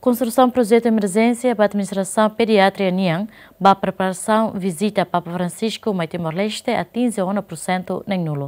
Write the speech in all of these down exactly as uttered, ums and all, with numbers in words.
Construção projeto de emergência para a administração pediátrica Niang, para a preparação visita Papa Francisco ao Timor-Leste atinge um por cento nem nulo.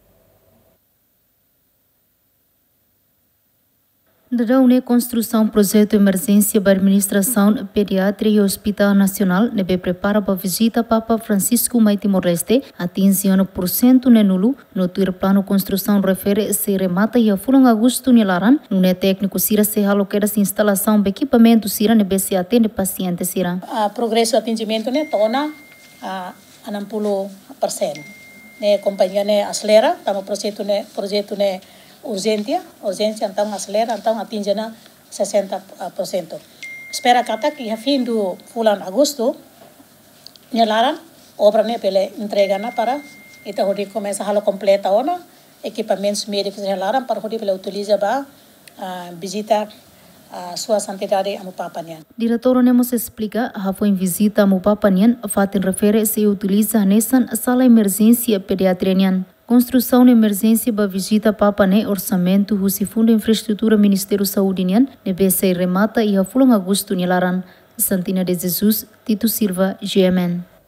Durante a construção projeto de emergência para a administração pediátrica e Hospital Nacional, nebe prepara para a visita Papa Francisco ao Timor-Leste atinge um por cento nem nulo. No teu plano construção refere se remata e a fulano agosto nilaran, no é técnico sira se aloqueira se instalação de equipamento sira nebe se atende paciente sira. A progresso atingimento né tona a enam puluh persen. Ne companhia ne acelera, tamo projeto ne projeto ne urgência, urgência então acelera, então atinge na sessenta por cento. Espera kata que a fim do fulano agosto nilaran obra ne pela entrega na para então hori começa a completa ona equipamentos médicos nilaran para hori pela utiliza ba visita a sua santidade a Mupapanian. Diretor Nemos explica a foi em visita a Mupapanian, fatin refere se utiliza nessa sala emergência pediatrianian. Construção de emergência para visita Papané, orçamento, o Fundo de Infraestrutura Ministério Saúde Nian, ne B C remata e a fulano agosto nilaran. Santina de Jesus, Tito Silva, G M N.